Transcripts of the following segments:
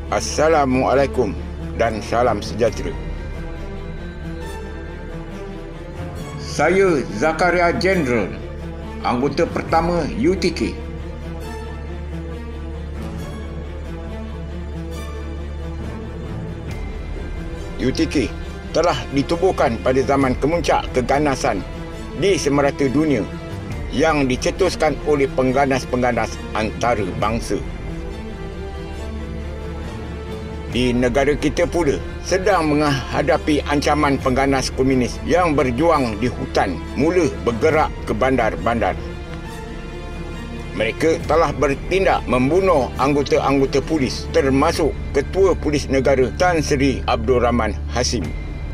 Assalamualaikum dan salam sejahtera. Saya Zakaria General, anggota pertama UTK. UTK telah ditubuhkan pada zaman kemuncak keganasan di semerata dunia yang dicetuskan oleh pengganas-pengganas antarabangsa. Di negara kita pula sedang menghadapi ancaman pengganas komunis yang berjuang di hutan mula bergerak ke bandar-bandar. Mereka telah bertindak membunuh anggota-anggota polis termasuk Ketua Polis Negara Tan Sri Abdul Rahman Hashim.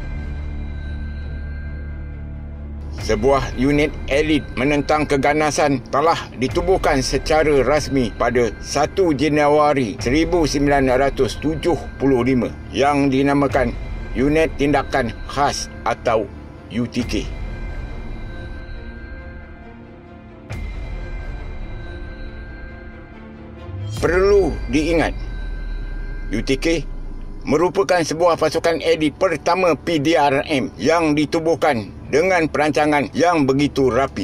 Sebuah unit elit menentang keganasan telah ditubuhkan secara rasmi pada 1 Januari 1975 yang dinamakan Unit Tindakan Khas atau UTK. Perlu diingat, UTK merupakan sebuah pasukan elit pertama PDRM yang ditubuhkan dengan perancangan yang begitu rapi.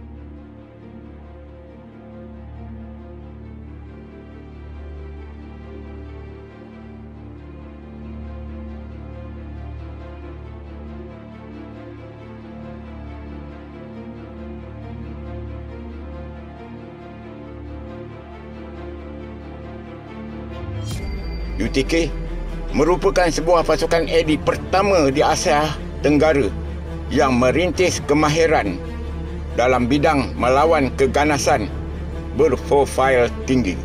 UTK merupakan sebuah pasukan elit pertama di Asia Tenggara yang merintis kemahiran dalam bidang melawan keganasan berprofil tinggi.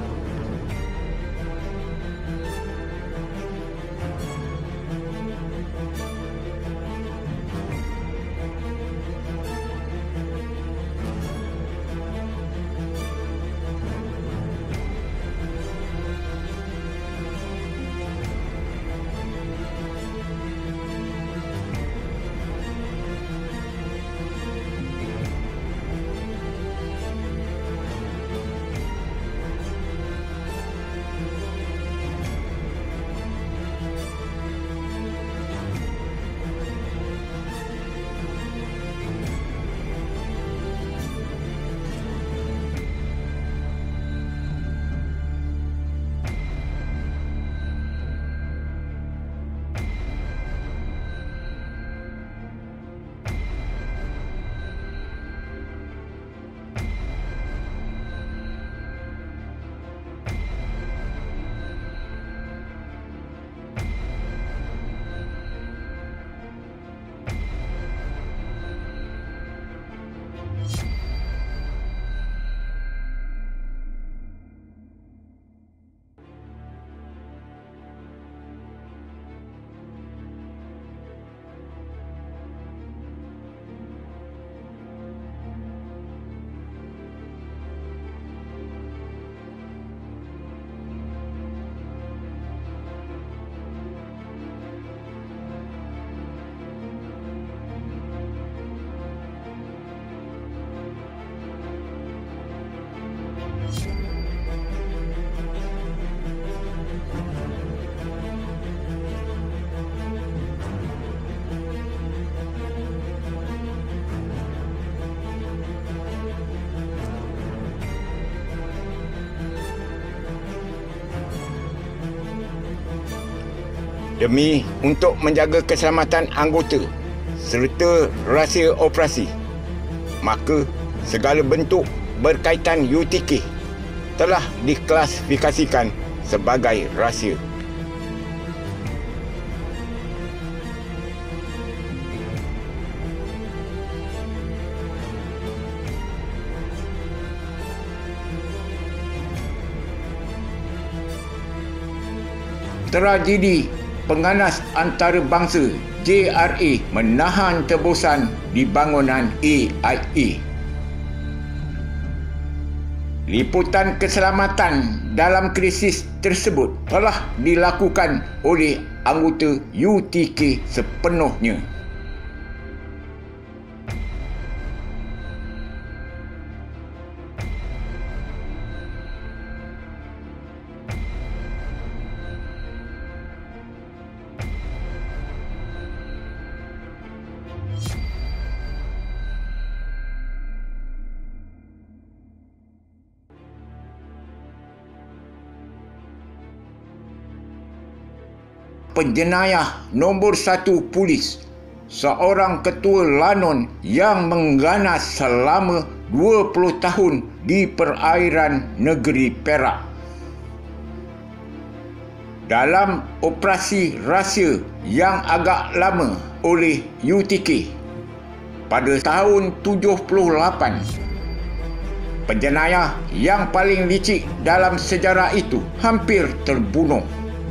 Demi untuk menjaga keselamatan anggota serta rahsia operasi, maka segala bentuk berkaitan UTK telah diklasifikasikan sebagai rahsia. Tragedi pengganas antarabangsa JRA menahan tebusan di bangunan AIA. Liputan keselamatan dalam krisis tersebut telah dilakukan oleh anggota UTK sepenuhnya. penjenayah nombor 1 polis, seorang ketua Lanon yang mengganas selama 20 tahun di perairan negeri Perak. Dalam operasi rahsia yang agak lama oleh UTK pada tahun 78, penjenayah yang paling licik dalam sejarah itu hampir terbunuh.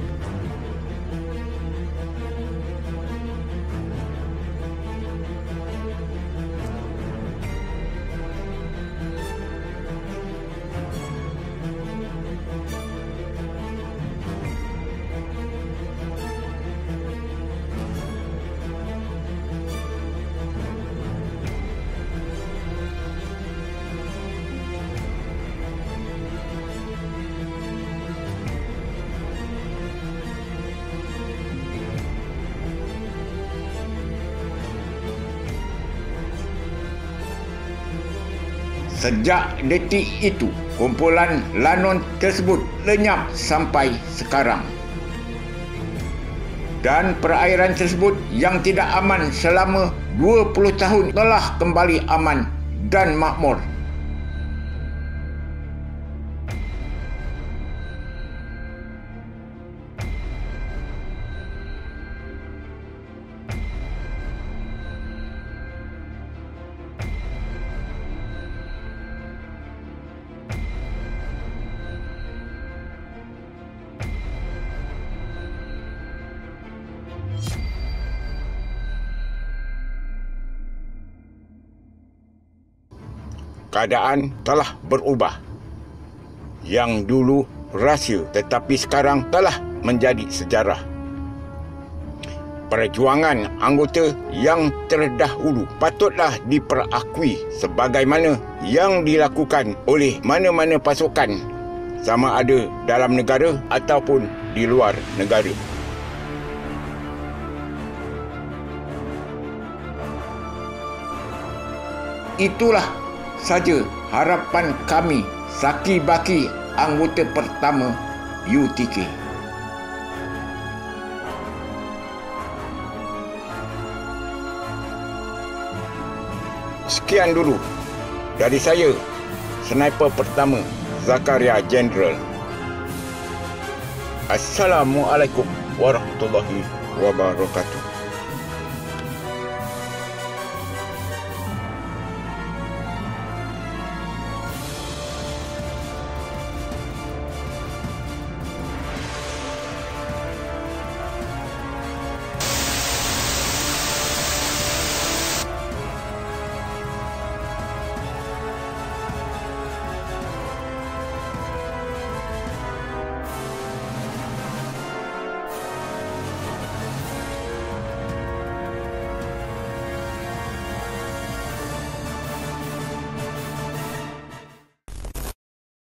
Sejak detik itu, kumpulan Lanon tersebut lenyap sampai sekarang. Dan perairan tersebut yang tidak aman selama 20 tahun telah kembali aman dan makmur. Keadaan telah berubah. Yang dulu rahsia tetapi sekarang telah menjadi sejarah. Perjuangan anggota yang terdahulu patutlah diperakui sebagaimana yang dilakukan oleh mana-mana pasukan, sama ada dalam negara ataupun di luar negara. Itulah saja harapan kami Saki Baki anggota pertama UTK. Sekian dulu dari saya, Sniper Pertama Zakaria General. Assalamualaikum warahmatullahi wabarakatuh.